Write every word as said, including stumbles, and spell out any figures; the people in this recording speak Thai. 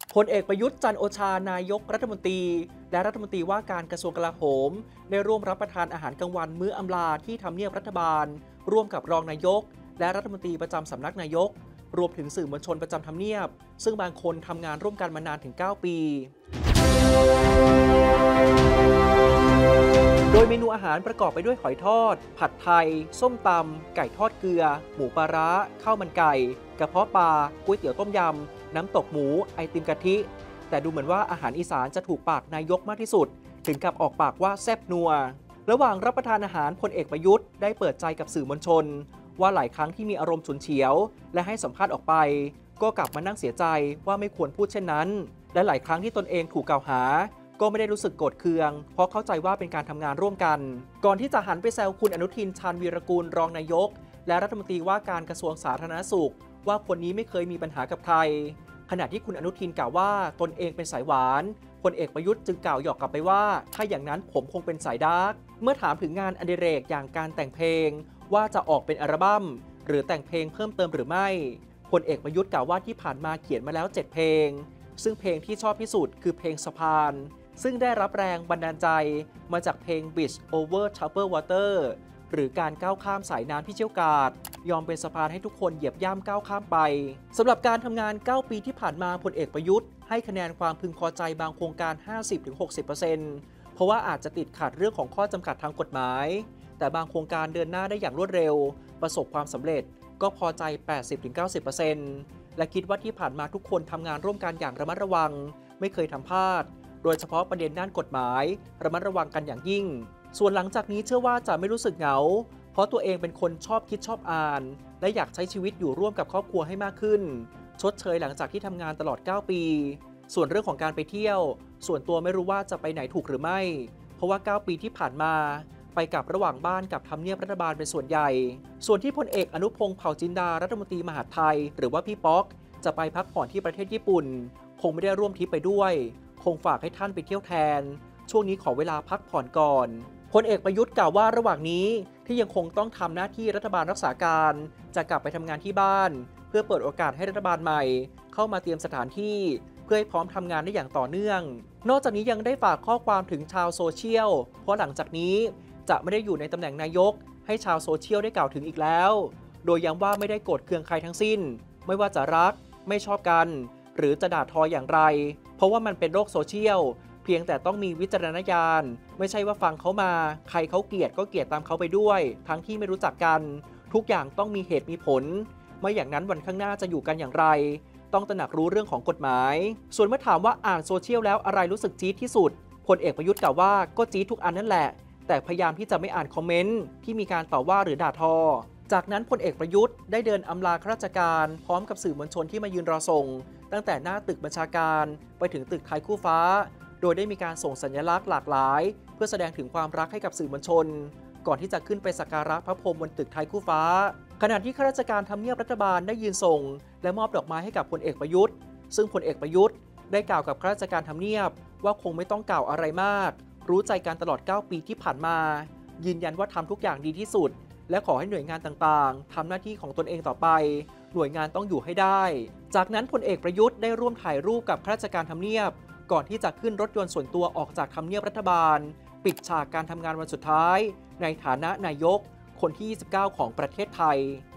พลเอกประยุทธ์จันทร์โอชานายกรัฐมนตรีและรัฐมนตรีว่าการกระทรวงกลาโหมได้ร่วมรับประทานอาหารกลางวันมื้ออำลาที่ทำเนียบรัฐบาลร่วมกับรองนายกและรัฐมนตรีประจำสำนักนายกรวมถึงสื่อมวลชนประจำทำเนียบซึ่งบางคนทำงานร่วมกันมานานถึงเก้าปีโดยเมนูอาหารประกอบไปด้วยหอยทอดผัดไทยส้มตำไก่ทอดเกลือหมูปลาร้าข้าวมันไก่กระเพาะปลาก๋วยเตี๋ยวต้มยำน้ำตกหมูไอติมกะทิแต่ดูเหมือนว่าอาหารอีสานจะถูกปากนายกมากที่สุดถึงกับออกปากว่าแซ่บนัวระหว่างรับประทานอาหารพลเอกประยุทธ์ได้เปิดใจกับสื่อมวลชนว่าหลายครั้งที่มีอารมณ์ฉุนเฉียวและให้สัมภาษณ์ออกไปก็กลับมานั่งเสียใจว่าไม่ควรพูดเช่นนั้นและหลายครั้งที่ตนเองถูกกล่าวหาก็ไม่ได้รู้สึกโกรธเคืองเพราะเข้าใจว่าเป็นการทำงานร่วมกันก่อนที่จะหันไปแซวคุณอนุทินชาญวีรกูลรองนายกและรัฐมนตรีว่าการกระทรวงสาธารณสุขว่าคนนี้ไม่เคยมีปัญหากับใครขณะที่คุณอนุทินกล่าวว่าตนเองเป็นสายหวานพลเอกประยุทธ์จึงกล่าวหยอกกลับไปว่าถ้าอย่างนั้นผมคงเป็นสายดาร์กเมื่อถามถึงงานอดิเรกอย่างการแต่งเพลงว่าจะออกเป็นอัลบั้มหรือแต่งเพลงเพิ่มเติมหรือไม่พลเอกประยุทธ์กล่าวว่าที่ผ่านมาเขียนมาแล้วเจ็ดเพลงซึ่งเพลงที่ชอบที่สุดคือเพลงสะพานซึ่งได้รับแรงบันดาลใจมาจากเพลง Bridge over Troubled Water หรือการก้าวข้ามสายน้ำที่เชี่ยวกาจยอมเป็นสะพานให้ทุกคนเหยียบย่ำก้าวข้ามไปสำหรับการทำงานเก้าปีที่ผ่านมาพลเอกประยุทธ์ให้คะแนนความพึงพอใจบางโครงการ ห้าสิบถึงหกสิบเปอร์เซ็นต์ เพราะว่าอาจจะติดขัดเรื่องของข้อจำกัดทางกฎหมายแต่บางโครงการเดินหน้าได้อย่างรวดเร็วประสบความสำเร็จก็พอใจ แปดสิบถึงเก้าสิบเปอร์เซ็นต์ และคิดว่าที่ผ่านมาทุกคนทำงานร่วมกันอย่างระมัดระวังไม่เคยทำพลาดโดยเฉพาะประเด็นด้านกฎหมายระมัดระวังกันอย่างยิ่งส่วนหลังจากนี้เชื่อว่าจะไม่รู้สึกเหงาเพราะตัวเองเป็นคนชอบคิดชอบอ่านและอยากใช้ชีวิตอยู่ร่วมกับครอบครัวให้มากขึ้นชดเชยหลังจากที่ทำงานตลอดเก้าปีส่วนเรื่องของการไปเที่ยวส่วนตัวไม่รู้ว่าจะไปไหนถูกหรือไม่เพราะว่าเก้าปีที่ผ่านมาไปกับระหว่างบ้านกับทำเนียบรัฐบาลเป็นส่วนใหญ่ส่วนที่พลเอกอนุพงษ์เผ่าจินดารัฐมนตรีมหาดไทยหรือว่าพี่ป๊อกจะไปพักผ่อนที่ประเทศญี่ปุ่นคงไม่ได้ร่วมทริปไปด้วยคงฝากให้ท่านไปเที่ยวแทนช่วงนี้ขอเวลาพักผ่อนก่อนพลเอกประยุทธ์กล่าวว่าระหว่างนี้ที่ยังคงต้องทำหน้าที่รัฐบาลรักษาการจะกลับไปทำงานที่บ้านเพื่อเปิดโอกาสให้รัฐบาลใหม่เข้ามาเตรียมสถานที่เพื่อให้พร้อมทำงานได้อย่างต่อเนื่องนอกจากนี้ยังได้ฝากข้อความถึงชาวโซเชียลเพราะหลังจากนี้จะไม่ได้อยู่ในตำแหน่งนายกให้ชาวโซเชียลได้กล่าวถึงอีกแล้วโดยย้ำว่าไม่ได้โกรธเคืองใครทั้งสิ้นไม่ว่าจะรักไม่ชอบกันหรือจะด่าทออย่างไรเพราะว่ามันเป็นโลกโซเชียลเพียงแต่ต้องมีวิจารณญาณไม่ใช่ว่าฟังเขามาใครเขาเกลียดก็เกลียดตามเขาไปด้วยทั้งที่ไม่รู้จักกันทุกอย่างต้องมีเหตุมีผลไม่อย่างนั้นวันข้างหน้าจะอยู่กันอย่างไรต้องตระหนักรู้เรื่องของกฎหมายส่วนเมื่อถามว่าอ่านโซเชียลแล้วอะไรรู้สึกจี๊ดที่สุดพลเอกประยุทธ์กล่าวว่าก็จี๊ดทุกอันนั่นแหละแต่พยายามที่จะไม่อ่านคอมเมนต์ที่มีการต่อว่าหรือด่าทอจากนั้นพลเอกประยุทธ์ได้เดินอำลาข้าราชการพร้อมกับสื่อมวลชนที่มายืนรอส่งตั้งแต่หน้าตึกบัญชาการไปถึงตึกไทยคู่ฟ้าโดยได้มีการส่งสัญลักษณ์หลากหลายเพื่อแสดงถึงความรักให้กับสื่อมวลชนก่อนที่จะขึ้นไปสักการะพระพรหมบนตึกไทยคู่ฟ้าขณะที่ข้าราชการทำเนียบรัฐบาลได้ยืนส่งและมอบดอกไม้ให้กับพลเอกประยุทธ์ซึ่งพลเอกประยุทธ์ได้กล่าวกับข้าราชการทำเนียบว่าคงไม่ต้องกล่าวอะไรมากรู้ใจกันตลอดเก้าปีที่ผ่านมายืนยันว่าทำทุกอย่างดีที่สุดและขอให้หน่วยงานต่างๆทำหน้าที่ของตนเองต่อไปหน่วยงานต้องอยู่ให้ได้จากนั้นพลเอกประยุทธ์ได้ร่วมถ่ายรูปกับข้าราชการทำเนียบก่อนที่จะขึ้นรถยนต์ส่วนตัวออกจากทำเนียบรัฐบาลปิดฉากการทำงานวันสุดท้ายในฐานะนายกคนที่ยี่สิบเก้าของประเทศไทย